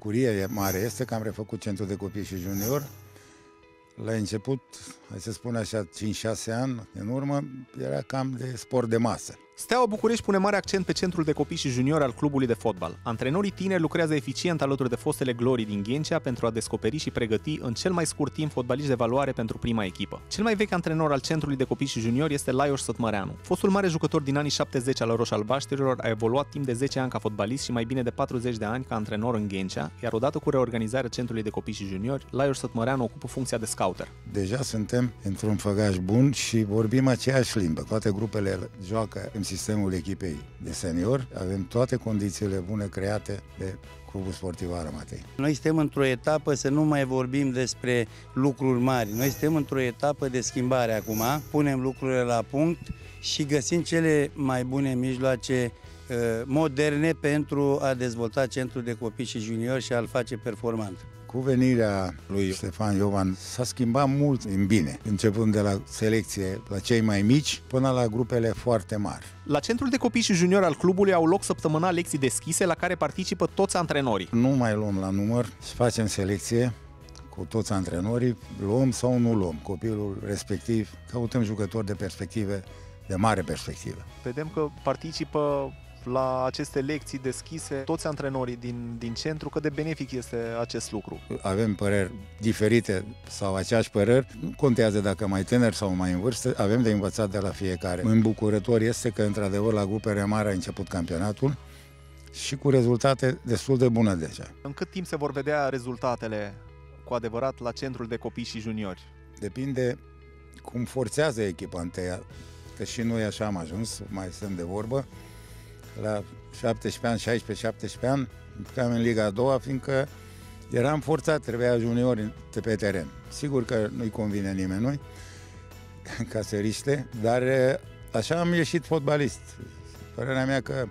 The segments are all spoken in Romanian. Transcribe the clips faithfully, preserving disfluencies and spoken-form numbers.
bucurie mare este că am refăcut centrul de copii și junior. La început, hai să spun așa, cinci șase ani în urmă, era cam de sport de masă. Steaua București pune mare accent pe centrul de copii și juniori al clubului de fotbal. Antrenorii tineri lucrează eficient alături de fostele glorii din Ghencea pentru a descoperi și pregăti în cel mai scurt timp fotbaliști de valoare pentru prima echipă. Cel mai vechi antrenor al centrului de copii și juniori este Lajos Sătmăreanu. Fostul mare jucător din anii șaptezeci al roș-albaștrilor a evoluat timp de zece ani ca fotbalist și mai bine de patruzeci de ani ca antrenor în Ghencea, iar odată cu reorganizarea centrului de copii și juniori, Lajos Sătmăreanu ocupă funcția de scouter. Deja suntem într-un făgaș bun și vorbim aceeași limbă. Toate grupele joacă în sistemul echipei de senior, avem toate condițiile bune create de Clubul Sportiv Armatei. Noi suntem într-o etapă să nu mai vorbim despre lucruri mari. Noi suntem într-o etapă de schimbare acum, punem lucrurile la punct și găsim cele mai bune mijloace moderne pentru a dezvolta centrul de copii și juniori și a-l face performant. Cu venirea lui Ștefan Iovan s-a schimbat mult în bine, începând de la selecție la cei mai mici până la grupele foarte mari. La centrul de copii și juniori al clubului au loc săptămânal lecții deschise la care participă toți antrenorii. Nu mai luăm la număr și facem selecție cu toți antrenorii, luăm sau nu luăm copilul respectiv, căutăm jucători de perspective, de mare perspectivă. Vedem că participă la aceste lecții deschise toți antrenorii din, din centru, cât de benefic este acest lucru. Avem păreri diferite sau aceeași păreri, nu contează dacă mai tânăr sau mai în vârstă, avem de învățat de la fiecare. Îmbucurător este că într-adevăr la grupele mari a început campionatul și cu rezultate destul de bune deja. În cât timp se vor vedea rezultatele cu adevărat la centrul de copii și juniori? Depinde cum forțează echipa întâia, că și noi așa am ajuns, mai stăm de vorbă. La șaptesprezece ani, șaisprezece șaptesprezece ani, jucam în Liga a doua, fiindcă eram forțat, trebuia juniori pe teren. Sigur că nu-i convine nimănui, ca să riște, dar așa am ieșit fotbalist. Părerea mea că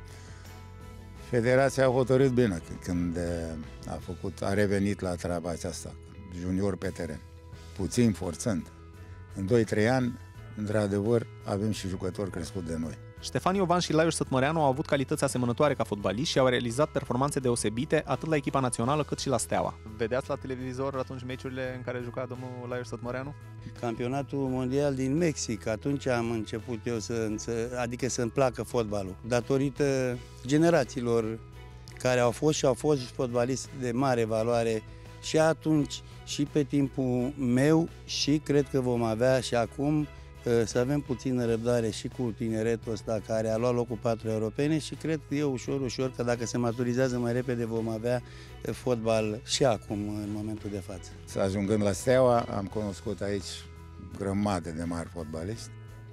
federația a hotărât bine când a făcut, a revenit la treaba aceasta, junior pe teren, puțin forțând. În doi trei ani, într-adevăr, avem și jucători crescuți de noi. Ștefan Iovan și Lajos Sătmăreanu au avut calități asemănătoare ca fotbaliști și au realizat performanțe deosebite atât la echipa națională cât și la Steaua. Vedeați la televizor atunci meciurile în care juca domnul Lajos Sătmăreanu? Campionatul mondial din Mexic, atunci am început eu să, adică să-mi placă fotbalul, datorită generațiilor care au fost și au fost fotbaliști de mare valoare și atunci și pe timpul meu și cred că vom avea și acum să avem puțină răbdare și cu tineretul ăsta care a luat locul patru europene și cred că eu ușor, ușor, că dacă se maturizează mai repede vom avea fotbal și acum, în momentul de față. Să ajungând la Steaua, am cunoscut aici grămadă de mari fotbaliști,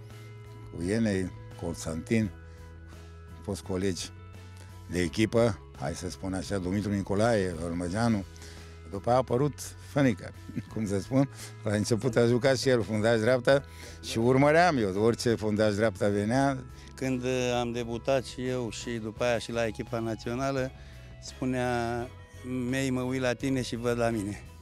cu Ienei, Constantin, fost colegi de echipă, hai să spun așa, Dumitru Nicolae, Olmăgeanu. După a apărut Fănică, cum să spun, la început a jucat și el fundaș dreapta și urmăream eu, orice fundaș dreapta venea. Când am debutat și eu și după aia și la echipa națională, spunea, mei, mă uit la tine și văd la mine.